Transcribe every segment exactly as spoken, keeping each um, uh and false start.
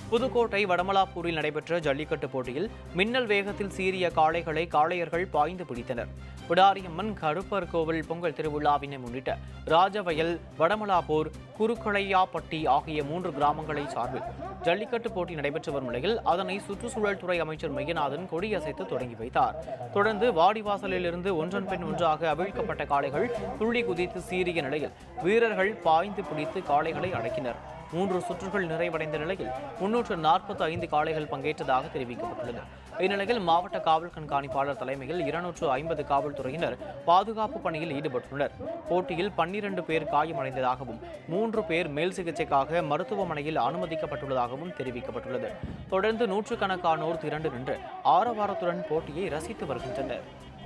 புதுக்கோட்டை வடமலாப்பூரில் நடைபெற்ற ஜல்லிக்கட்டு போட்டியில் மின்னல் வேகத்தில் சீறிய காளைகளை காளையர்கள் பாய்ந்து பிடித்தனர். பிடாரியம்மன் கருப்பர் கோவில் பொங்கல் திருவிழாவினை முன்னிட்டு ராஜவயல், வடமலாப்பூர், குறுக்களையாப்பட்டி ஆகிய மூன்று கிராமங்களை சார்பில் ஜல்லிக்கட்டு போட்டி நடைபெற்று வரும் நிலையில் அதனை சுற்றுச்சூழல் துறை அமைச்சர் மையநாதன் கொடியசைத்து தொடங்கி வைத்தார். தொடர்ந்து வாடிவாசலில் இருந்து ஒன்றன் பின் ஒன்றாக அவிழ்க்கப்பட்ட காளைகள் துள்ளி குதித்து சீறிய நிலையில் வீரர்கள் பாய்ந்து பிடித்து காளைகளை அடக்கினர். மூன்று சுற்றுகள் நிறைவடைந்த நிலையில் முன்னூற்று நாற்பத்தி ஐந்து காளைகள் பங்கேற்றதாக தெரிவிக்கப்பட்டுள்ளது. இந்நிலையில் மாவட்ட காவல் கண்காணிப்பாளர் தலைமையில் இருநூற்று ஐம்பது காவல்துறையினர் பாதுகாப்பு பணியில் ஈடுபட்டுள்ளனர். போட்டியில் பன்னிரண்டு பேர் காயமடைந்ததாகவும் மூன்று பேர் மேல் சிகிச்சைக்காக மருத்துவமனையில் அனுமதிக்கப்பட்டுள்ளதாகவும் தெரிவிக்கப்பட்டுள்ளது. தொடர்ந்து நூற்றுக்கணக்கானோர் திரண்டு நின்று ஆரவாரத்துடன் போட்டியை ரசித்து வருகின்றனர்.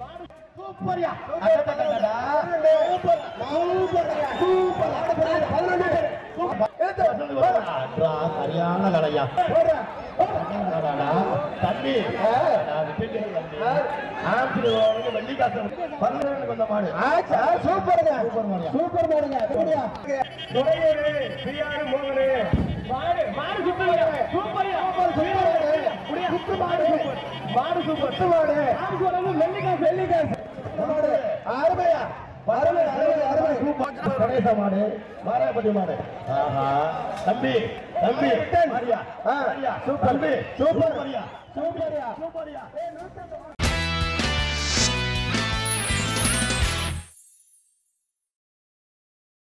தம்பி தம்பி சூப்பர் சூப்பர் சூப்பர்